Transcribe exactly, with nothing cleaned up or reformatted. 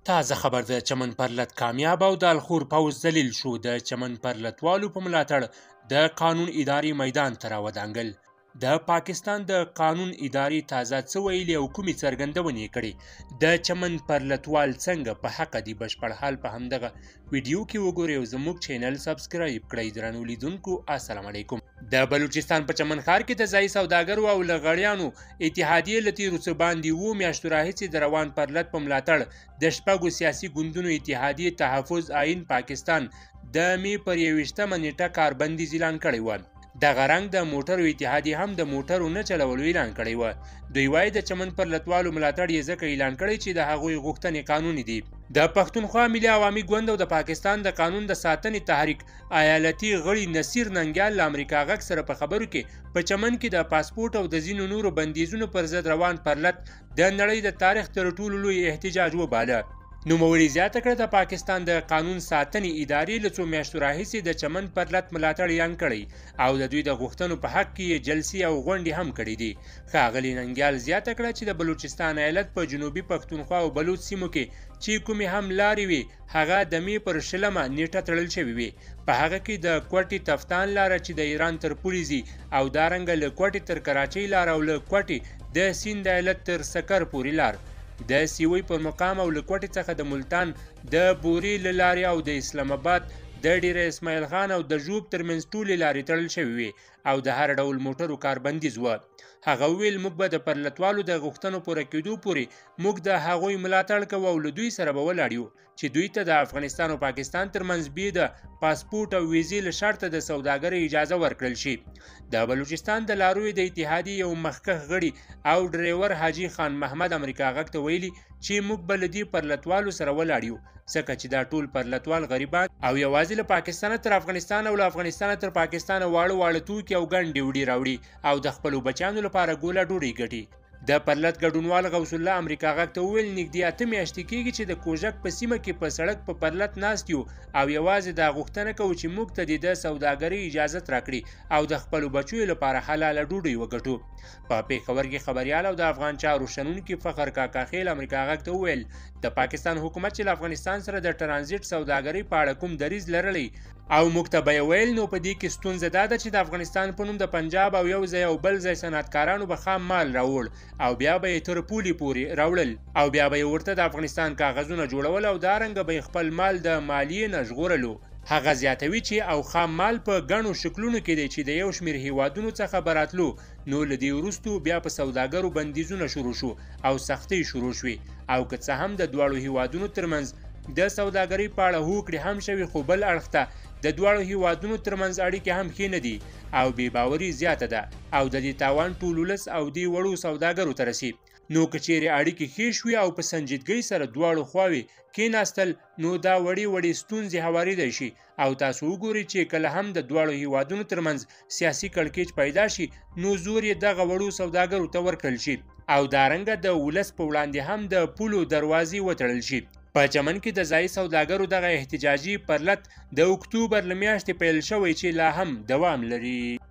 تازه خبر د چمن پرلت کامیاب او د الخور پوځ ذلیل شو. د چمن پرلتوالو په ملاتړ د قانون ادارې میدان ته راودانګل. د پاکستان د قانون ادارې تازه څه ویلي او کومې څرګندونې کړي د چمن پرلتوال څنګه په حق دي بشپړ حال په همدغه ویډیو کې وګورئ او زموږ چینل سبسکرایب کړئ. درنو لیدونکو السلام علیکم. د بلوچستان په چمن ښار کې د ځایي سوداګرو او لغړیانو اتحادیې له تېرو څه باندې اووه میاشتو راهیسې د روان پرلت په ملاتړ د شپږو سیاسي ګوندونو اتحادیې تحفظ آئین پاکستان د مې پر یوویشتمه نیټه کاربندیز اعلان کړی و. دغه رنګ د موټرو اتحادیې هم د موټرو نه چلولو اعلان کړی و. دوی وایي د چمن پرلتوالو ملاتړ یې ځکه اعلان کړی چې د هغوی غوښتنې قانوني دي. د پښتونخوا ملي عوامي ګوند او د پاکستان د قانون د ساتنې تحریک ایالتي غړي نصیر ننګیال له امریکا غږ سره په خبرو کې په چمن کې د پاسپورت او د ځینو نورو بندیزونو پر ضد روان پرلت د نړۍ د تاریخ تر ټولو لوی احتجاج وباله. نوموړي زیاته کړه د پاکستان د قانون ساتنې ادارې له څو میاشتو راهیسې د چمن پرلت ملاتړ اعلان کړی او د دوی د غوښتنو په حق کې جلسې او غونډې هم کړي دي. ښاغلي ننګیال زیاته کړه چې د بلوچستان ایالت په جنوبي پښتونخوا او بلوچ سیمو کې چې کومې هم لارې وي هغه د مې پر شلمه نیټه تړل شوې وي. په هغه کې د کوټې تفتان لاره چې د ایران تر پولې ځي او دارنګه له کوټې تر کراچۍ لار او له کوټې د سیند ایالت تر سکر پورې لار، د سیوی پر مقام او له کوټې څخه د ملتان د بوري له لارې او د اسلام آباد د ډیره اسماعیل خان او د ژوب ترمنځ ټولې لارې تړل شوې وي او د هر ډول موټرو کاربندیز و. هغه ویل موږ به د پرلتوالو د غوښتنو پوره کېدو پورې موږ د هغوی ملاتړ کوو او له دوی سره به ولاړ یو چې دوی ته د افغانستان او پاکستان ترمنځ بې د پاسپورت او ویزې له شرطه د سوداګرۍ اجازه ورکړل شي. د بلوچستان د لاروی د اتحادیې یو مخکښ غړي او ډریور حاجي خان محمد امریکا غږ ته ویلي چې موږ به له دې پرلتوالو سره ولاړ یو ځکه چې دا ټول پرلتوال غریبان او یوازې له پاکستانه تر افغانستان او له افغانستانه تر پاکستانه واړه واړه توکي او ګڼ ډیوډي راوړي او د خپلو بچیانو لپاره ګوله ډوډۍ ګټي. د پرلت ګډونوال غوث الله امریکا غږ ته وویل نږدې اته میاشتې کېږي چې د کوژک په سیمه کې په سړک په پرلت ناست یو او یوازې دا غوښتنه کوو چې موږ ته د سوداګرۍ اجازت راکړي او د خپلو بچیو لپاره حلاله ډوډۍ وګټو. په پېښور کې خبریال او د افغان چارو شنونکي فخر کاکا خیل امریکا غږ ته وویل د پاکستان حکومت چې له افغانستان سره د ټرانزیټ سوداګرۍ په اړه کوم دریځ لرلی او موږ ته به یې ویل نو په دې کې ستونزه دا ده چې د افغانستان په نوم د پنجاب او یو ځای او بل ځای صنعتکارانو به خام مال راوړ او بیا به یې تر پولې پورې راوړل او بیا به یې ورته د افغانستان کاغذونه جوړول او دارنګه به یې خپل مال د مالیې نه ژغورلو. هغه زیاتوي چې او خام مال په ګڼو شکلونو کې دی چې د یو شمېر هیوادونو څخه به راتلو نو له دې وروستو بیا په سوداګرو بندیزونه شروع شو او سختۍ شروع شوې او که څه هم د دواړو هیوادونو ترمنځ د سوداګرۍ په اړه هوکړې هم شوي خو بل اړخ ته د دواړو هیوادونو ترمنځ اړیکې هم ښې نه دي او بې باوري زیاته ده او د دې تاوان ټول ولس او دې وړو سوداګرو ته رسي. نو که چیرې اړیکې ښې شوي او په سنجیدګۍ سره دواړو خواوې کېناستل نو دا وړې وړې ستونزې هواریدی شي او تاسو وګورئ چې کله هم د دواړو هیوادونو ترمنځ سیاسي کړکېچ پیدا شي نو زور یې دغه وړو سوداګرو ته ورکړل شي او دارنګه د ولس په وړاندې هم د پولو دروازې وتړل شي. په چمن کې د ځایي سوداګرو دغه احتجاجي پرلت د اکتوبر له میاشتې پیل شوی چې لا هم دوام لري.